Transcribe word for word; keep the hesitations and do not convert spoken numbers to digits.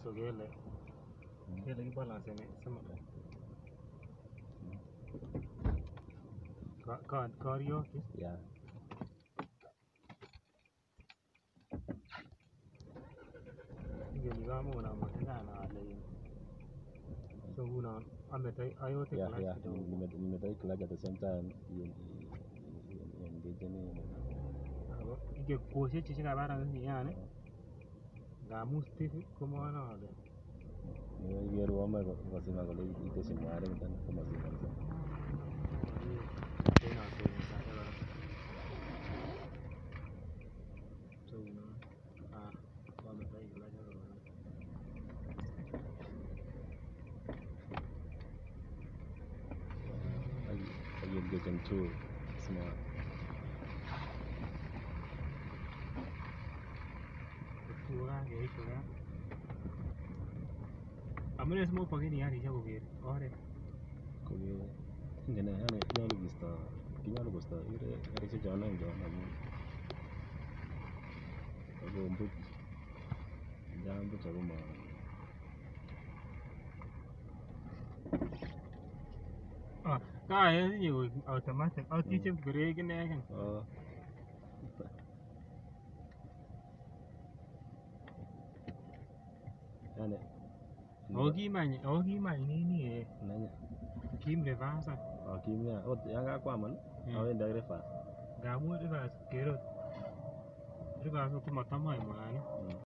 so kele kele kibalanceni sama ka karyoki yeah ngeli kamuna matendana ale so ngunon ametoi ayote yeah clutch yeah kidogo nimetoi clutch at the same time engageni ako ike kwoshek chekabaran yani ngamu stiff komanole niker komoe kosima kole iteshi mwarik komosima kabisa you're getting too smart. Amune smoke pagini yani cha koker oret koker ngene yani nyolu kisto kinyolu kosto ire karishek chon oeng chon amun ako mbuch jam mbuch ako ma ah kaya ni automatic autiche brake ineken oh yani okimany okimany nini eh nanya kim reverse oh kimya ot yan kakwaman awendi ak reverse ngamu reverse kerot reverse komatamae mwanik